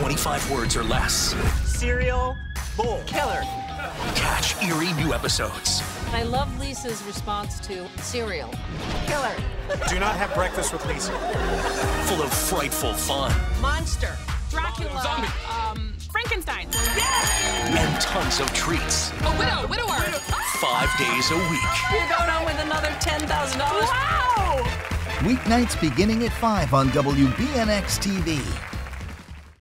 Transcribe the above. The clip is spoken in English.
25 words or less. Serial bull. Killer. Catch Eerie new episodes. I love Lisa's response to cereal. Killer. Do not have breakfast with Lisa. Full of frightful fun. Monster. Dracula. Zombie. Frankenstein. And tons of treats. A widower. 5 days a week. You're going on with another $10,000. Wow! Weeknights beginning at 5 on WBNX-TV.